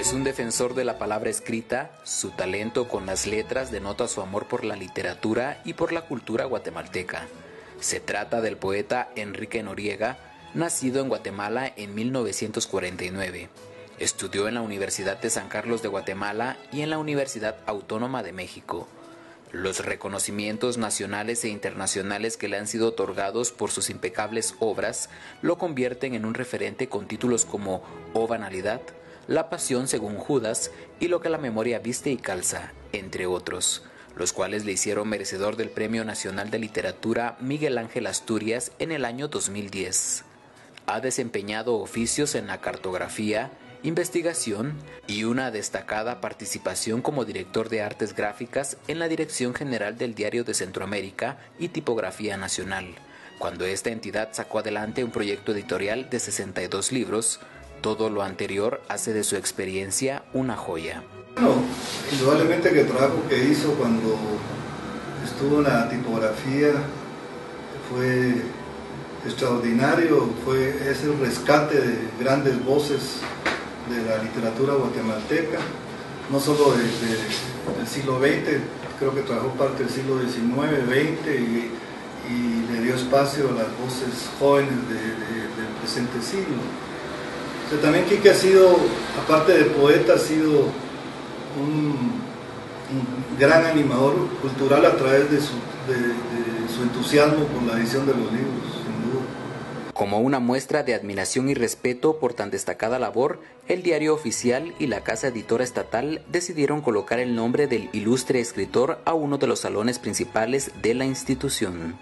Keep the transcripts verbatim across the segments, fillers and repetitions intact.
Es un defensor de la palabra escrita. Su talento con las letras denota su amor por la literatura y por la cultura guatemalteca. Se trata del poeta Enrique Noriega, nacido en Guatemala en mil novecientos cuarenta y nueve. Estudió en la Universidad de San Carlos de Guatemala y en la Universidad Autónoma de México. Los reconocimientos nacionales e internacionales que le han sido otorgados por sus impecables obras lo convierten en un referente con títulos como O Banalidad, La Pasión según Judas y Lo que la memoria viste y calza, entre otros, los cuales le hicieron merecedor del Premio Nacional de Literatura Miguel Ángel Asturias en el año dos mil diez. Ha desempeñado oficios en la cartografía, investigación y una destacada participación como director de artes gráficas en la Dirección General del Diario de Centroamérica y Tipografía Nacional, cuando esta entidad sacó adelante un proyecto editorial de sesenta y dos libros. Todo lo anterior hace de su experiencia una joya. Bueno, indudablemente que el trabajo que hizo cuando estuvo en la tipografía fue extraordinario, fue, es el rescate de grandes voces de la literatura guatemalteca, no solo desde el siglo veinte, creo que trabajó parte del siglo diecinueve, veinte y, y le dio espacio a las voces jóvenes de, de, del presente siglo. O sea, también Quique ha sido, aparte de poeta, ha sido un, un gran animador cultural a través de su, de, de su entusiasmo por la edición de los libros, sin duda. Como una muestra de admiración y respeto por tan destacada labor, el Diario Oficial y la Casa Editora Estatal decidieron colocar el nombre del ilustre escritor a uno de los salones principales de la institución.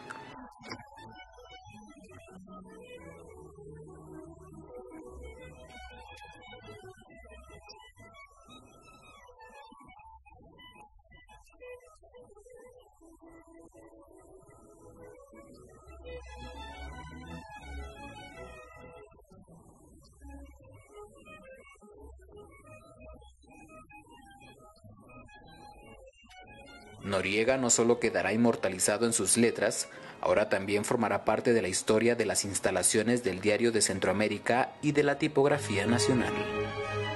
Noriega no solo quedará inmortalizado en sus letras, ahora también formará parte de la historia de las instalaciones del Diario de Centroamérica y de la Tipografía Nacional.